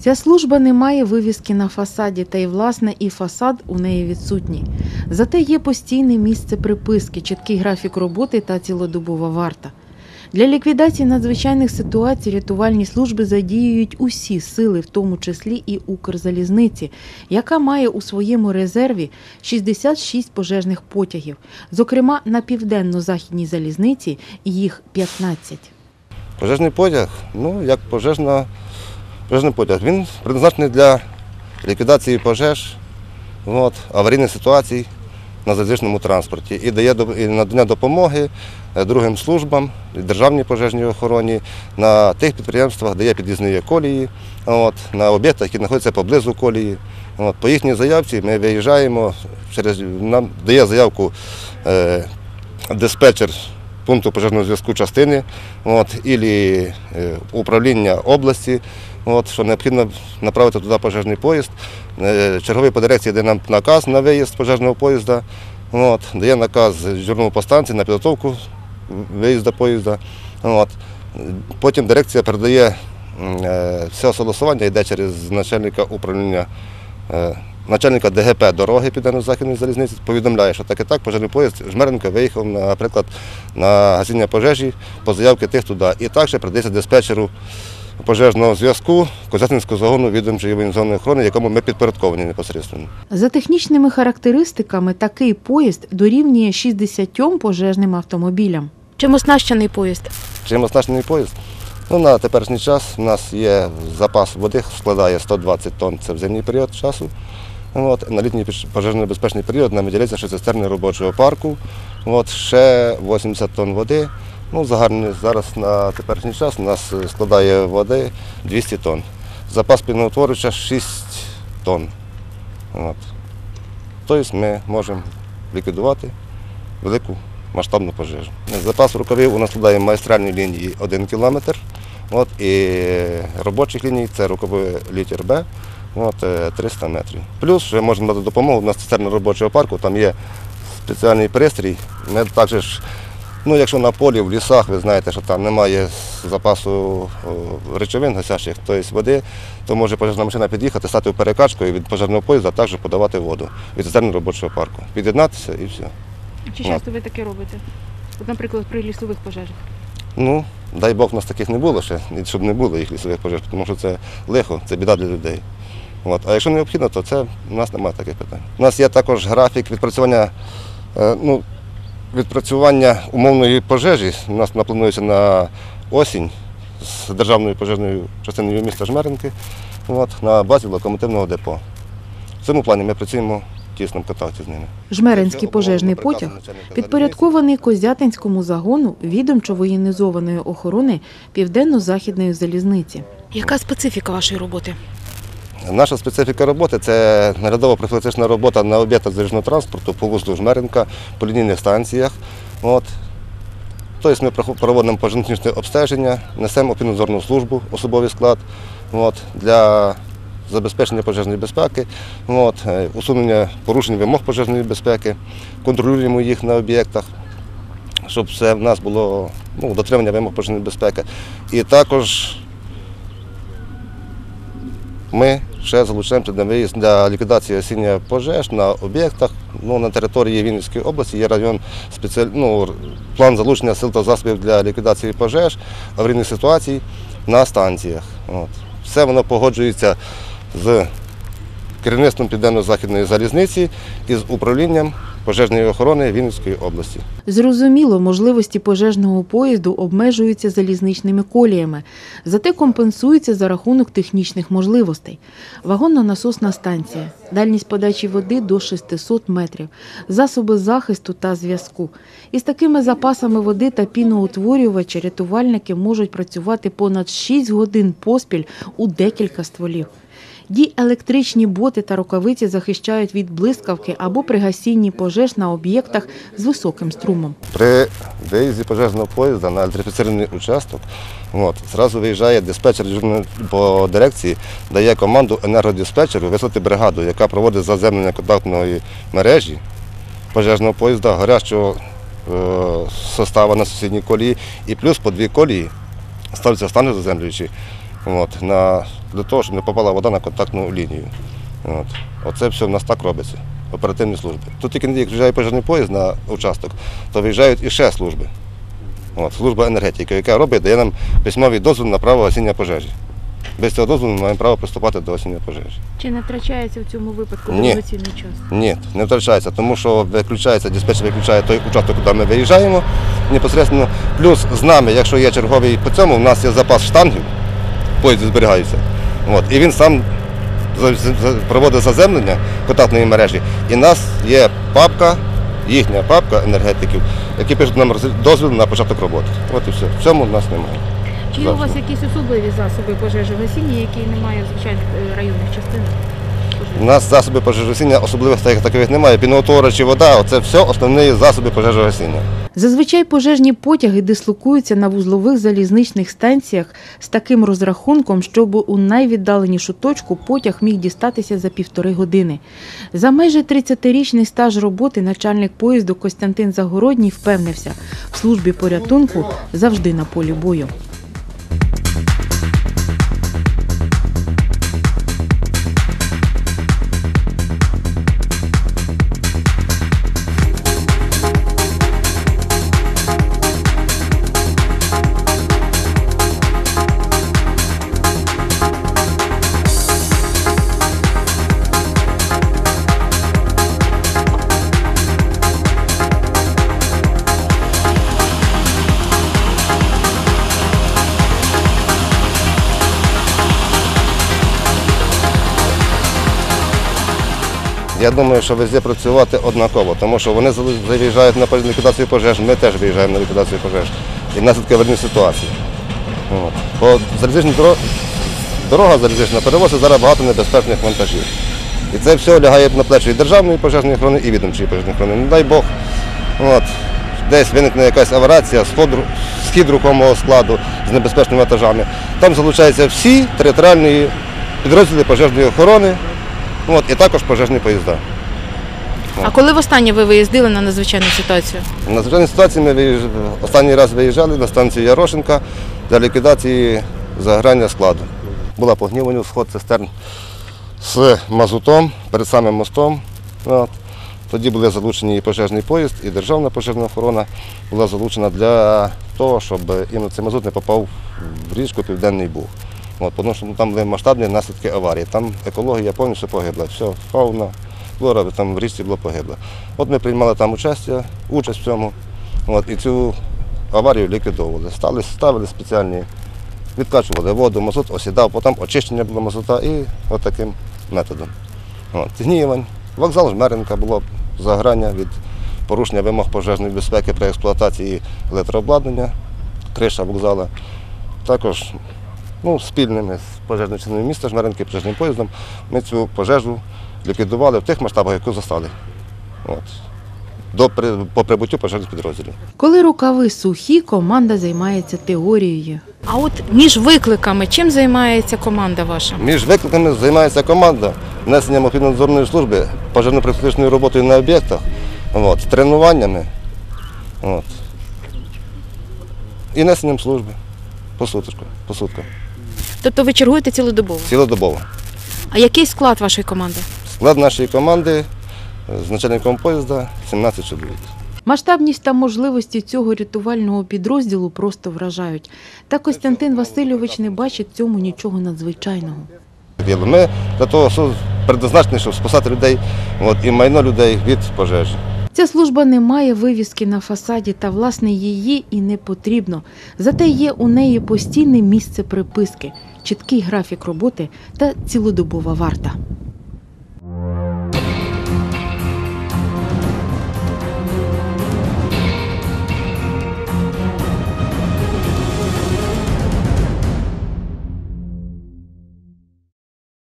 Ця служба не має вивіски на фасаді, та й, власне, і фасад у неї відсутній. Зате є постійне місце приписки, чіткий графік роботи та цілодобова варта. Для ліквідації надзвичайних ситуацій рятувальні служби задіюють усі сили, в тому числі і Укрзалізниці, яка має у своєму резерві 66 пожежних потягів. Зокрема, на південно-західній залізниці їх 15. Пожежний потяг, як пожежний потяг, він призначений для ліквідації пожеж, аварійних ситуацій на залізничному транспорті і дає надання допомоги другим службам, державній пожежній охороні, на тих підприємствах, де є під'їзні колії, на об'єктах, які знаходяться поблизу колії. По їхній заявці ми виїжджаємо, нам дає заявку диспетчер пункту пожежного зв'язку частини або управління області, що необхідно направити туди пожежний поїзд. Черговий по дирекції дає нам наказ на виїзд пожежного поїзда, дає наказ дежурному по станції на підготовку виїзду поїзда. Потім дирекція передає все согласування, йде через начальника управління, начальника ДГП дороги Південно-Західної залізниці, повідомляє, що так і так пожежний поїзд Жмеренка виїхав, наприклад, на гасіння пожежі по заявці тих туди. І також передається диспетчеру пожежного зв'язку Козятинського загону відомчої воєнізованої охорони, якому ми підпорядковані непосередньо. За технічними характеристиками такий поїзд дорівнює 60 пожежним автомобілям. Чим оснащений поїзд? Чим оснащений поїзд? На теперішній час у нас є запас води, складає 120 тонн, це в зимній період часу. На літній пожежно-безпечний період нам виділяється 6 цистерни робочого парку, ще 80 тонн води. Загальний зараз на теперішній час у нас складає води 200 тонн. Запас піноутворювача 6 тонн. Тобто ми можемо ліквідувати велику масштабну пожежу. Запас рукавів у нас складає магістральні лінії 1 кілометр, і робочих ліній це рукави літер Б, 300 метрів. Плюс ще можемо дати допомогу, у нас цистерна робочого парку, там є спеціальний пристрій. Ми також, якщо на полі, в лісах, ви знаєте, що там немає запасу речовин гасячих, тобто води, то може пожежна машина під'їхати, стати в перекачку і від пожежного поїзда також подавати воду від цистерни робочого парку. Під'єднатися і все. Чи часто ви таке робите? Наприклад, при лісових пожежах? Дай Бог, у нас таких не було ще, щоб не було їх лісових пожеж, тому що це лихо, це біда для людей. А якщо необхідно, то це у нас немає таких питань. У нас є також графік відпрацювання умовної пожежі. У нас планується на осінь з державною пожежною частиною міста Жмеренки на базі локомотивного депо. В цьому плані ми працюємо в тісному контакті з ними. Жмеринський пожежний потяг підпорядкований Козятинському загону відомчо-воєнізованої охорони Південно-Західної залізниці. Яка специфіка вашої роботи? Наша специфіка роботи – це наглядова профілактична робота на об'єктах залізничного транспорту по вузлу Жмеренка, по лінійних станціях. Тобто ми проводимо пожежно-технічне обстеження, несемо опорно-дозорну службу, особовий склад для забезпечення пожежної безпеки, усунення порушень вимог пожежної безпеки, контролюємо їх на об'єктах, щоб все в нас було дотримання вимог пожежної безпеки. І також ми ще залучаємося на виїзд для ліквідації осіння пожеж на об'єктах. На території Вінницької області є район, план залучення сил та засобів для ліквідації пожеж, аварійних ситуацій на станціях. Все воно погоджується з керівництвом Південно-Західної залізниці і з управлінням пожежної охорони Вінницької області. Зрозуміло, можливості пожежного поїзду обмежуються залізничними коліями, зате компенсуються за рахунок технічних можливостей. Вагонно-насосна станція, дальність подачі води до 600 метрів, засоби захисту та зв'язку. Із такими запасами води та піноутворювача рятувальники можуть працювати понад 6 годин поспіль у декілька стволів. Діелектричні боти та рукавиці захищають від блискавки або при гасінні пожеж на об'єктах з високим струмом. При виїзді пожежного поїзда на електрифіційний участок одразу виїжджає диспетчер по дирекції, дає команду енергодиспетчеру вислати бригаду, яка проводить заземлення контактної мережі пожежного поїзда, гарячого составу на сусідній колії, і плюс по 2 колії ставляться стани заземлюючі для того, щоб не попала вода на контактну лінію. Оце все в нас так робиться, оперативні служби. Тут тільки як виїжджає пожежний поїзд на участок, то виїжджають і ще служби. Служба енергетики, яка дає нам письмовий дозвіл на право гасіння пожежі. Без цього дозволу ми маємо право приступати до гасіння пожежі. Чи не втрачається в цьому випадку Ні. повноцінний час? Ні, не втрачається, тому що диспетчер виключає той участок, куди ми виїжджаємо непосередньо. Плюс з нами, якщо є черговий по цьому, у нас є запас штангів, поїзд зберігається. І він сам проводить заземлення контактної мережі. І в нас є папка, їхня папка енергетиків, які пишуть нам дозвіл на початок роботи. От і все. В цьому в нас немає. Чи є у вас якісь особливі засоби пожежогасіння, які немає в звичайних районних частинах? У нас засоби пожежогасіння особливих таких немає. Піноутворювачі, вода – це все основні засоби пожежогасіння. Зазвичай пожежні потяги дислокуються на вузлових залізничних станціях з таким розрахунком, щоб у найвіддаленішу точку потяг міг дістатися за 1,5 години. За майже 30-річний стаж роботи начальник поїзду Костянтин Загородній впевнився, в службі порятунку завжди на полі бою. Я думаю, що везде працювати однаково, тому що вони заїжджають на ліквідацію пожеж, ми теж виїжджаємо на ліквідацію пожеж. І в нас таке аварійна ситуація. Бо дорога залізнична перевозить зараз багато небезпечних вантажів. І це все лягає на плечі і державної пожежної охорони, і відомчої пожежної охорони. Не дай Бог, десь виникне якась аварація, схід рухомого складу з небезпечними вантажами. Там залучаються всі територіальні підрозділи пожежної охорони, і також пожежні поїзда. А коли востаннє ви виїздили на надзвичайну ситуацію? На надзвичайній ситуації ми останній раз виїжджали на станцію Ярошенка для ліквідації загорання складу. Була по Гніваню сход цистерн з мазутом перед самим мостом. Тоді були залучені і пожежний поїзд, і державна пожежна охорона була залучена для того, щоб цей мазут не попав в річку Південний Буг. Тому що там були масштабні наслідки аварії. Там екологія повністю погибла, все, фауна, флора там в річці була погибла. Ми приймали там участь в цьому, і цю аварію ліквідовували. Ставили спеціальні, відкачували воду, мазут осідав, потім очищення було мазута і таким методом. Гнівань, вокзал Жмеринка, було загорання від порушення вимог пожежної безпеки при експлуатації електрообладнання, криша вокзалу. Також спільними з пожежною частиною міста Жмеринки, пожежним поїздом, ми цю пожежу ліквідували в тих масштабах, які застали, по прибуттю пожежних підрозділів. Коли рукави сухі, команда займається теорією. А от між викликами чим займається команда ваша? Між викликами займається команда несенням оперативно-надзорної служби, пожежно-профілактичною роботою на об'єктах, тренуваннями і несенням служби по сутках. Тобто ви чергуєте цілодобово? Цілодобово. А який склад вашої команди? Склад нашої команди з начальником поїзда 17 чоловік. Масштабність та можливості цього рятувального підрозділу просто вражають. Та Костянтин Васильович не бачить в цьому нічого надзвичайного. Ми для того предназначені, щоб спасати людей і майно людей від пожежі. Ця служба не має вивіски на фасаді, та, власне, її і не потрібно. Зате є у неї постійне місце приписки, чіткий графік роботи та цілодобова варта.